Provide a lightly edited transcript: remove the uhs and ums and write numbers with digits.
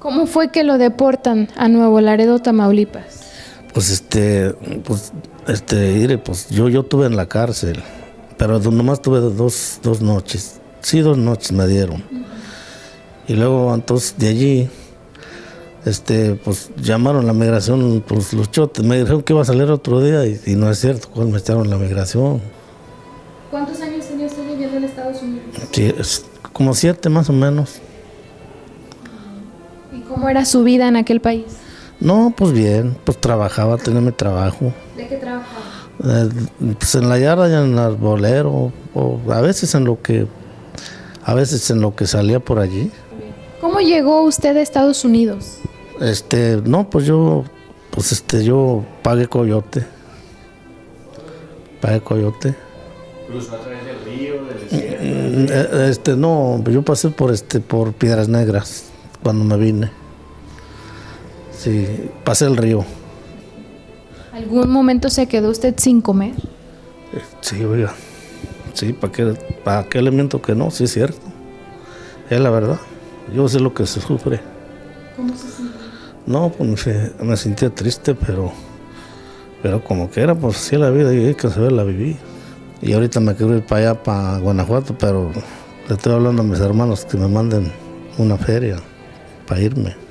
¿Cómo fue que lo deportan a Nuevo Laredo, Tamaulipas? Mire, pues yo estuve en la cárcel, pero nomás tuve dos noches. Sí, 2 noches me dieron. Y luego, entonces, de allí, pues llamaron a la migración, pues los chotes, me dijeron que iba a salir otro día y no es cierto, pues me echaron la migración. ¿Cuántos años tenía usted viviendo en Estados Unidos? Sí, como 7 más o menos. ¿Y cómo era su vida en aquel país? No, pues bien, pues trabajaba, tenía mi trabajo. ¿De qué trabajaba? Pues en la yarda y en el arbolero, o a veces en lo que salía por allí. ¿Cómo llegó usted a Estados Unidos? No, pues yo pagué coyote. ¿Cruzó a través del río, del desierto? No, yo pasé por Piedras Negras cuando me vine. Sí, pasé el río. ¿Algún momento se quedó usted sin comer? Sí, oiga. Sí, ¿para qué le miento que no? Sí, es cierto. Es la verdad. Yo sé lo que se sufre. ¿Cómo se sintió? No, pues me sentía triste, pero como que era, pues así la vida y hay que saberla vivir. Y ahorita me quiero ir para allá, para Guanajuato, pero le estoy hablando a mis hermanos que me manden una feria para irme.